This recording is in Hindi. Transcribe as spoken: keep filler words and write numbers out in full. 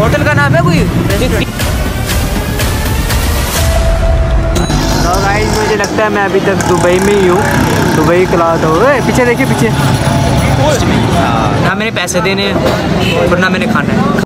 होटल का नाम है कोई? तो गाइस मुझे लगता है मैं अभी तक दुबई में ही हूँ। दुबई क्लाउड हो गए, पीछे देखिए पीछे। ना मैंने पैसे देने और ना मैंने खाना है।